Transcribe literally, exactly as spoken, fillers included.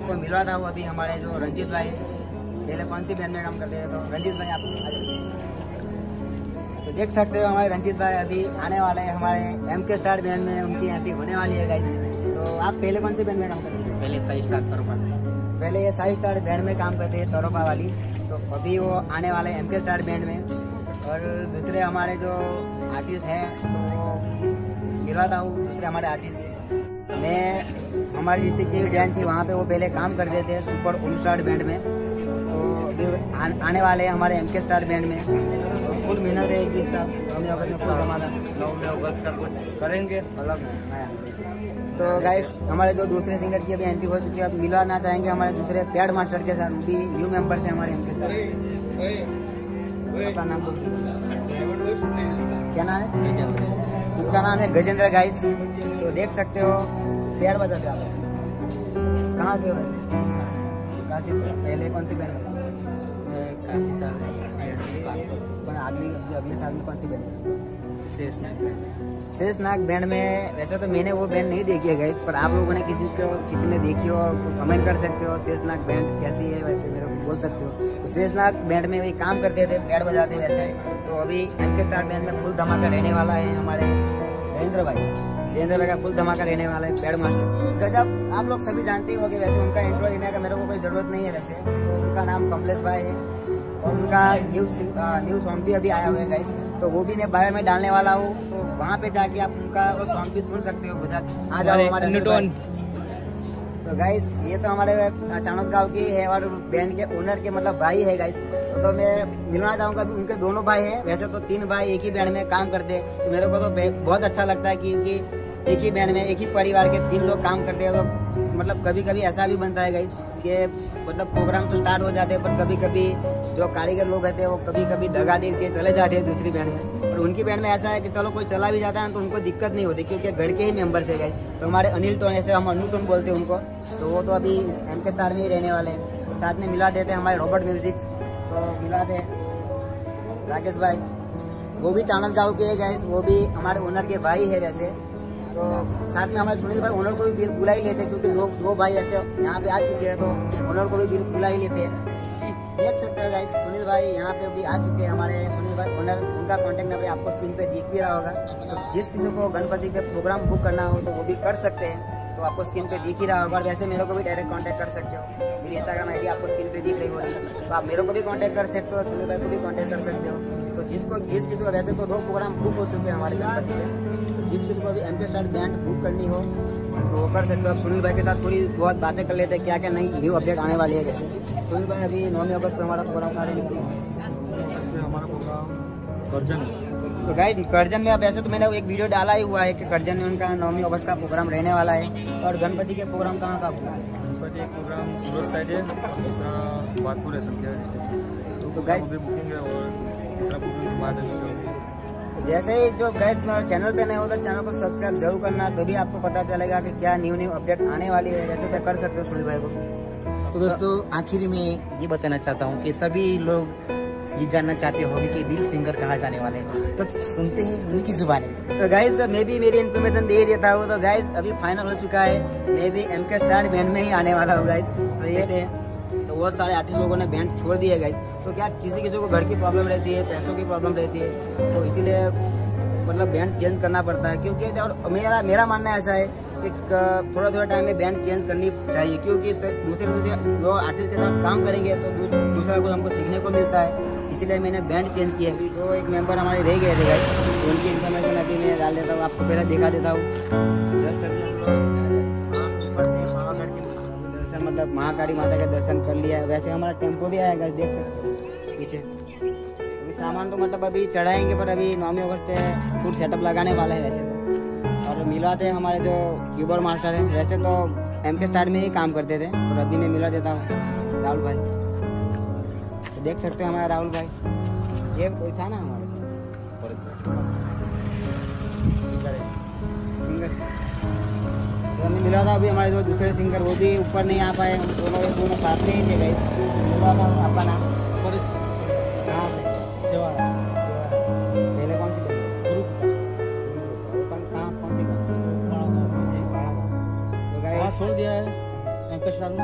आपको मिला था वो अभी हमारे जो रंजीत भाई पहले कौन सी बैंड में काम करते थे, तो रंजीत भाई आप तो देख सकते हो हमारे रंजीत भाई अभी आने वाले हैं हमारे एम के स्टार बैंड में, उनकी एंट्री होने वाली है गाइस। तो आप पहले कौन सी बैंड में काम करते थे? पहले साई स्टार तरोपा, पहले ये साई स्टार बैंड में काम करते हैं तरोपा वाली, तो अभी वो आने वाले एम के स्टार बैंड में। और दूसरे हमारे जो आर्टिस्ट हैं तो मिला था वो दूसरे हमारे आर्टिस्ट, मैं हमारी डिस्ट्रिक्ट की बैंड थी वहाँ पे वो पहले काम करते थे सुपर होम स्टार बैंड में, तो अभी आने वाले हैं हमारे एम के स्टार बैंड में। तो फुल मेहनत रहेगी सब, नौवीं अगस्त में फुल हमारा नौवीं अगस्त का कुछ करेंगे अलग नया। तो गाइस हमारे जो दूसरे सिंगर की अभी एंट्री हो चुकी है, अब मिलाना चाहेंगे हमारे दूसरे पैड मास्टर के साथ, भी न्यू मेंबर्स हैं हमारे एम के स्टार। अपना नाम क्या नाम है? उनका नाम है गजेंद्र गाइस। तो देख सकते हो पैड बजाते आप, कहाँ से हो वैसे? काशी। पहले कौन सी बैंड? काफी साल आदमी अगले साल में कौन सी बैंड? शेषनाग। शेषनाग बैंड में वैसे तो मैंने वो बैंड नहीं देखी है गाइस, पर आप लोगों ने किसी को किसी ने देखी हो कमेंट कर सकते हो शेषनाग बैंड कैसी है, वैसे मेरे को बोल सकते हो। तो शेषनाग बैंड में वही काम करते थे, पैड बजाते वैसे। तो अभी एम के स्टार बैंड में फुल धमाका रहने वाला है हमारे जयेंद्र भाई, जयेंद्र भाई का फुल धमाका रहने वाला है पैड मास्टर। गजब आप लोग सभी जानते ही होंगे, वैसे उनका इंट्रो देने का मेरे को कोई जरूरत नहीं है वैसे। तो उनका नाम कमलेश भाई है और उनका न्यू न्यू सॉन्ग भी अभी आया हुआ है गाइस, तो वो भी मैं बायो में डालने वाला हूँ, तो वहाँ पे जाके आप उनका वो सॉन्ग भी सुन सकते हो। गुजरात आ जाओ हमारे न्यूटन। तो गाइस ये तो हमारे चाणक गांव की है और बैंड के ओनर के मतलब भाई है गाइस। तो, तो मैं मिलना चाहूँगा अभी उनके दोनों भाई हैं, वैसे तो तीन भाई एक ही बैंड में काम करते हैं, तो मेरे को तो बहुत अच्छा लगता है कि एक ही बैंड में एक ही परिवार के तीन लोग काम करते हैं। तो मतलब कभी कभी ऐसा भी बनता है गाइस कि मतलब प्रोग्राम तो स्टार्ट हो जाते हैं, पर कभी कभी जो कारीगर लोग रहते हैं वो कभी कभी दगा दे के चले जाते हैं दूसरी बैंड में। और उनकी बैंड में ऐसा है कि चलो कोई चला भी जाता है तो उनको दिक्कत नहीं होती, क्योंकि घर के ही मेंबर्स है गाइस। तो हमारे अनिल टोन, ऐसे हम अनु टोन बोलते हैं उनको, तो वो तो अभी एम के स्टार में ही रहने वाले हैं। साथ में मिला देते हैं हमारे रॉबर्ट म्यूजिक, तो मिला दे राकेश भाई, वो भी चाणक गाँव के है गाइस, वो भी हमारे ओनर के भाई है वैसे। तो साथ में हमारे सुनील भाई ओनर को भी बिल बुला ही लेते हैं, क्योंकि दो दो भाई ऐसे यहाँ पे आ चुके हैं, तो ओनर को भी बिल बुला ही लेते हैं। देख सकते हो गाइस सुनील भाई यहाँ पे भी आ चुके हैं हमारे सुनील भाई ओनर, उनका कॉन्टेक्ट नंबर आपको स्क्रीन पे दिख भी रहा होगा। तो जिस किसी को गणपति पे प्रोग्राम बुक करना हो तो वो भी कर सकते हैं, तो आपको स्क्रीन पे दिख ही रहा होगा। और वैसे मेरे को भी डायरेक्ट कांटेक्ट कर सकते हो, मेरी इंस्टाग्राम आईडी आपको स्क्रीन पे दिख रही होगी, तो आप मेरे को भी कांटेक्ट कर सकते हो, सुनील भाई को भी कांटेक्ट कर सकते हो। तो जिसको जिस किसी को वैसे तो दो प्रोग्राम बुक हो चुके हैं हमारे गणपति के, तो जिस किसी को भी एम के स्टार बैंड बुक करनी हो तो वो कर सकते हो। अब सुनील भाई के साथ थोड़ी बहुत बातें कर लेते हैं क्या क्या नई न्यू अपडेट आने वाली है। वैसे सुनील भाई अभी नौवीं अगस्त को हमारा प्रोग्राम आ रहा है, हमारा प्रोग्राम करजन। तो गाइस करजन में अब वैसे तो मैंने एक वीडियो डाला ही हुआ है कि करजन में उनका नौवीं अगस्त का प्रोग्राम रहने वाला है। और गणपति के प्रोग्राम कहाँ का होगा? गणपति एक प्रोग्राम सूरत साइड है, दूसरा बागपुर है संख्या डिस्ट्रिक्ट। तो गाइस बुकिंग है और तीसरा बुकिंग बाद जैसे ही जो गाइस चैनल पे नए हो तो चैनल को सब्सक्राइब जरूर करना, तो भी आपको पता चलेगा कि क्या न्यू न्यू अपडेट आने वाली है। वैसे तो कर सकते हो सुनील भाई को। तो दोस्तों आखिर में ये बताना चाहता हूँ कि सभी लोग ये जानना चाहते होंगे कि लीड सिंगर कहाँ जाने वाले हैं, तो सुनते हैं उनकी जुबानी। तो गाइस मैं भी मेरी इन्फॉर्मेशन दे देता हूँ। तो गाइस अभी फाइनल हो चुका है, मैं भी एम के स्टार बैंड में ही आने वाला हूँ गाइस। तो ये थे तो बहुत सारे आर्टिस्ट लोगों ने बैंड छोड़ दिए गाइस। तो क्या किसी किसी को घर की प्रॉब्लम रहती है, पैसों की प्रॉब्लम रहती है, तो इसीलिए मतलब बैंड चेंज करना पड़ता है। क्योंकि और मेरा मेरा मानना ऐसा है कि थोड़ा थोड़ा टाइम में बैंड चेंज करनी चाहिए, क्योंकि दूसरे दूसरे जो आर्टिस्ट के साथ काम करेंगे तो दूसरा कुछ हमको सीखने को मिलता है, इसीलिए मैंने बैंड चेंज किया। तो एक मेंबर हमारे रह गए थे गाइस, तो उनकी इन्फॉर्मेशन अभी मैं डाल देता हूँ, आपको पहले दिखा देता हूँ। जस्ट अभी हम लोग महागढ़ के दर्शन मतलब महाकाली माता के दर्शन कर लिया है। वैसे हमारा टेम्पो भी आया गाइस, देख सकते हो पीछे। अभी सामान तो मतलब अभी चढ़ाएंगे, पर अभी नौवीं अगस्त पे फुल सेटअप लगाने वाला है वैसे तो। और मिलवाते हैं हमारे जो कीबोर्ड मास्टर हैं, वैसे तो एम के स्टार में ही काम करते थे, और अभी मैं मिला देता हूँ राहुल भाई। तो देख सकते हैं हमारा राहुल भाई, ये कोई था ना हमारे सिंगर, तो हमें मिला था। अभी हमारे जो दूसरे सिंगर वो भी ऊपर नहीं आ पाए, दोनों दोनों साथ में ही थे गए। मिला था आपका नाम कहाँ से? पहले कौन सी कहाँ कौन सी छोड़ दिया है एम के स्टार में।